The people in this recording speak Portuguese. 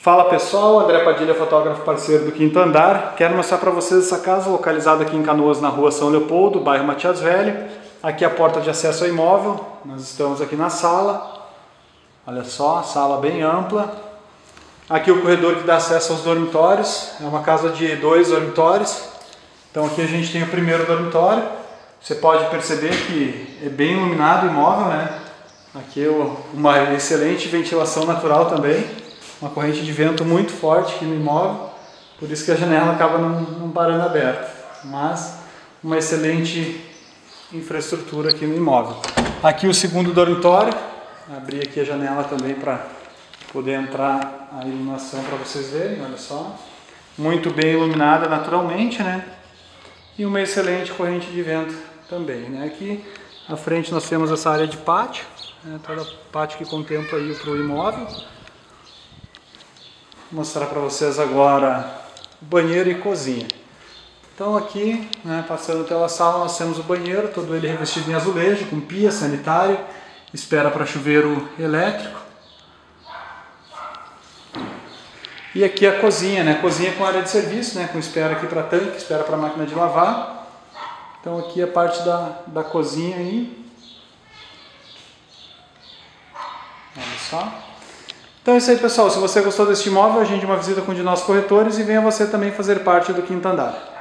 Fala pessoal, André Padilha, fotógrafo parceiro do Quinto Andar. Quero mostrar para vocês essa casa localizada aqui em Canoas, na rua São Leopoldo, bairro Matias Velho. Aqui é a porta de acesso ao imóvel. Nós estamos aqui na sala. Olha só, sala bem ampla. Aqui o corredor que dá acesso aos dormitórios. É uma casa de 2 dormitórios. Então aqui a gente tem o primeiro dormitório. Você pode perceber que é bem iluminado o imóvel, né? Aqui uma excelente ventilação natural também. Uma corrente de vento muito forte aqui no imóvel, por isso que a janela acaba não parando aberta, mas uma excelente infraestrutura aqui no imóvel. Aqui o segundo dormitório, abri aqui a janela também para poder entrar a iluminação para vocês verem, olha só. Muito bem iluminada naturalmente, né? E uma excelente corrente de vento também, né? Aqui à frente nós temos essa área de pátio, né? Toda pátio que contempla aí para o imóvel. Vou mostrar para vocês agora o banheiro e cozinha. Então aqui, né, passando pela sala, nós temos o banheiro, todo ele revestido em azulejo, com pia, sanitário, espera para chuveiro elétrico. E aqui a cozinha, né, cozinha com área de serviço, né, com espera aqui para tanque, espera para máquina de lavar. Então aqui a parte da cozinha aí. Olha só. Então é isso aí pessoal, se você gostou deste imóvel, agende uma visita com um de nossos corretores e venha você também fazer parte do Quinto Andar.